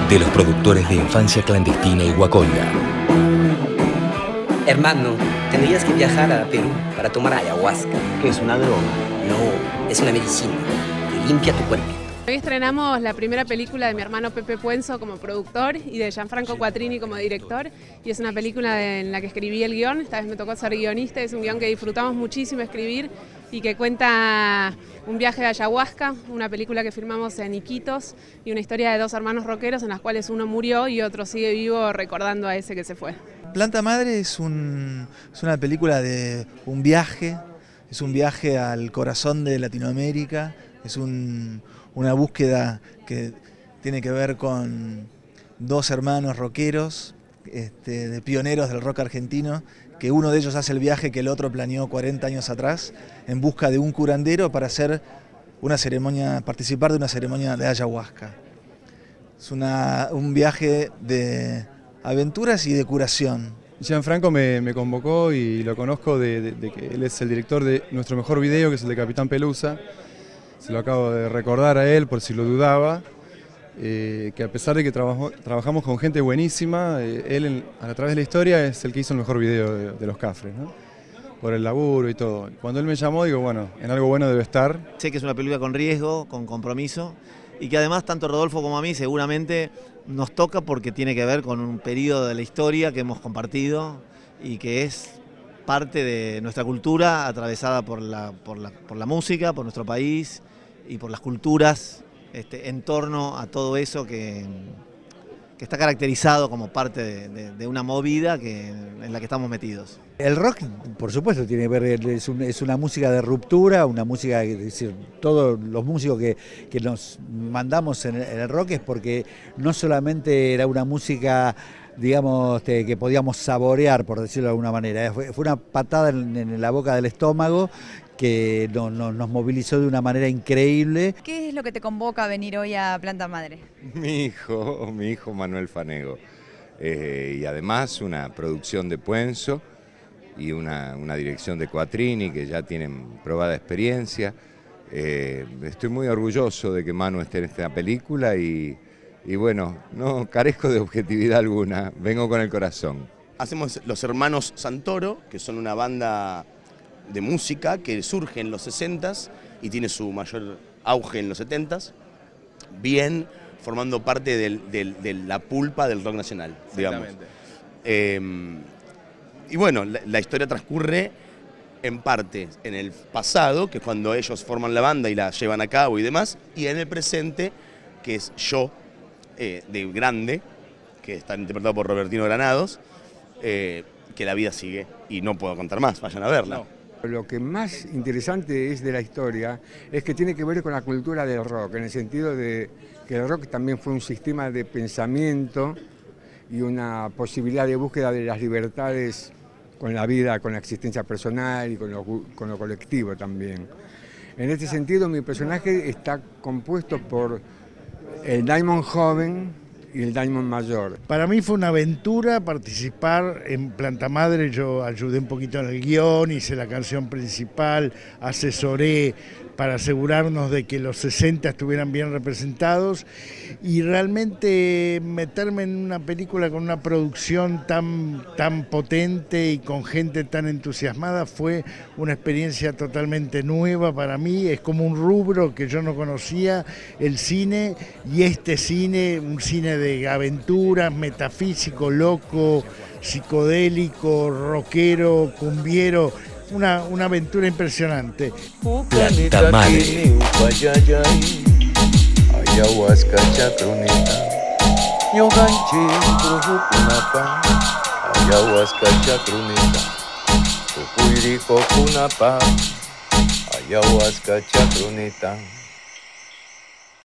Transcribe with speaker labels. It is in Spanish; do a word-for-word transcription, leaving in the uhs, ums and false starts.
Speaker 1: de los productores de Infancia Clandestina y Guacolda.
Speaker 2: Hermano, tendrías que viajar a Perú para tomar ayahuasca.
Speaker 3: ¿Qué es una droga?
Speaker 2: No, es una medicina que limpia tu cuerpo.
Speaker 4: Hoy estrenamos la primera película de mi hermano Pepe Puenzo como productor y de Gianfranco Quattrini como director, y es una película en la que escribí el guión. Esta vez me tocó ser guionista. Es un guión que disfrutamos muchísimo escribir y que cuenta un viaje de ayahuasca, una película que filmamos en Iquitos y una historia de dos hermanos rockeros en las cuales uno murió y otro sigue vivo recordando a ese que se fue.
Speaker 5: Planta Madre es, un, es una película de un viaje, es un viaje al corazón de Latinoamérica, es un, una búsqueda que tiene que ver con dos hermanos rockeros, este, de pioneros del rock argentino, que uno de ellos hace el viaje que el otro planeó cuarenta años atrás, en busca de un curandero para hacer una ceremonia, participar de una ceremonia de ayahuasca. Es una, un viaje de aventuras y de curación.
Speaker 6: Gianfranco me, me convocó y lo conozco de, de, de que él es el director de nuestro mejor video, que es el de Capitán Pelusa. Se lo acabo de recordar a él por si lo dudaba, eh, que a pesar de que trabajó, trabajamos con gente buenísima, eh, él en, a través de la historia es el que hizo el mejor video de, de Los Cafres, ¿no? Por el laburo y todo. Cuando él me llamó, digo, bueno, en algo bueno debe estar.
Speaker 3: Sé que es una película con riesgo, con compromiso, y que además tanto Rodolfo como a mí seguramente nos toca porque tiene que ver con un periodo de la historia que hemos compartido y que es parte de nuestra cultura atravesada por la, por la, por la música, por nuestro país y por las culturas este, en torno a todo eso que, que está caracterizado como parte de, de, de una movida que, en la que estamos metidos.
Speaker 7: El rock, por supuesto, tiene que ver, es, un, es una música de ruptura, una música, es decir, todos los músicos que, que nos mandamos en el, en el rock es porque no solamente era una música, digamos, que, que podíamos saborear, por decirlo de alguna manera, fue, fue una patada en, en la boca del estómago que no, no, nos movilizó de una manera increíble.
Speaker 8: ¿Qué es lo que te convoca a venir hoy a Planta Madre?
Speaker 9: Mi hijo, mi hijo Manuel Fanego, eh, y además una producción de Puenzo y una, una dirección de Quattrini que ya tienen probada experiencia. Eh, estoy muy orgulloso de que Manu esté en esta película y, y bueno, no carezco de objetividad alguna, vengo con el corazón.
Speaker 10: Hacemos Los Hermanos Santoro, que son una banda de música que surge en los sesentas y tiene su mayor auge en los setentas, bien formando parte del, del, de la pulpa del rock nacional, digamos. Eh, y bueno, la, la historia transcurre en parte en el pasado, que es cuando ellos forman la banda y la llevan a cabo y demás, y en el presente, que es yo, eh, de grande, que está interpretado por Robertino Granados, eh, que la vida sigue y no puedo contar más, vayan a verla. No.
Speaker 11: Lo que más interesante es de la historia es que tiene que ver con la cultura del rock, en el sentido de que el rock también fue un sistema de pensamiento y una posibilidad de búsqueda de las libertades con la vida, con la existencia personal y con lo, con lo colectivo también. En este sentido, mi personaje está compuesto por el Diamond joven y el Diamond mayor.
Speaker 12: Para mí fue una aventura participar en Planta Madre. Yo ayudé un poquito en el guión, hice la canción principal, asesoré para asegurarnos de que los sesenta estuvieran bien representados, y realmente meterme en una película con una producción tan, tan potente y con gente tan entusiasmada fue una experiencia totalmente nueva para mí. Es como un rubro que yo no conocía, el cine, y este cine, un cine de aventuras, metafísico, loco, psicodélico, rockero, cumbiero. Una, una aventura impresionante.
Speaker 1: Planta Madre.
Speaker 13: Ayahuasca chacroneta, yoganchi kunapa, ayahuasca chacroneta, tukuiri kunapa, ayahuasca chacroneta.